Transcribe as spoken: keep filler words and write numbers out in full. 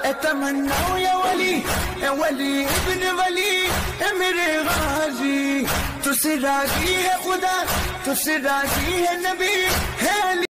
اتمنى يا ولي يا ولي ابن वली ए मेरे गाजी तुझसे राजी है खुदा तुझसे राजी है नबी है।